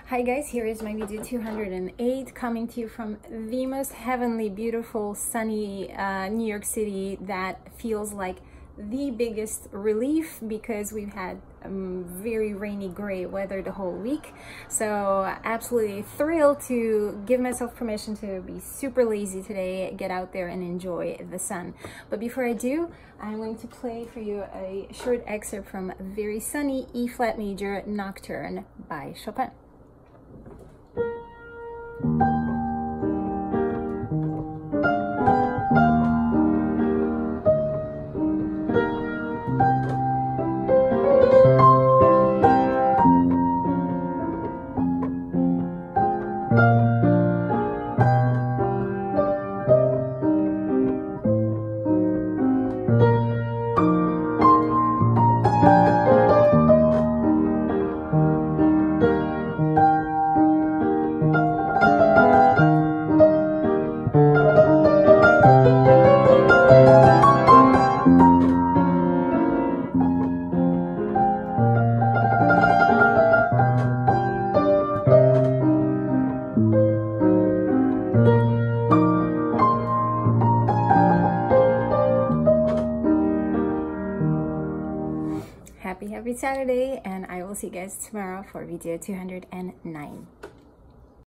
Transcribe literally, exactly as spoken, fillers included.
Hi guys, here is my video two hundred eight, coming to you from the most heavenly, beautiful, sunny uh, New York City that feels like the biggest relief because we've had um, very rainy, gray weather the whole week. So absolutely thrilled to give myself permission to be super lazy today, get out there and enjoy the sun. But before I do, I'm going to play for you a short excerpt from a very sunny E flat major nocturne by Chopin. Happy, happy Saturday, and I will see you guys tomorrow for video two hundred nine.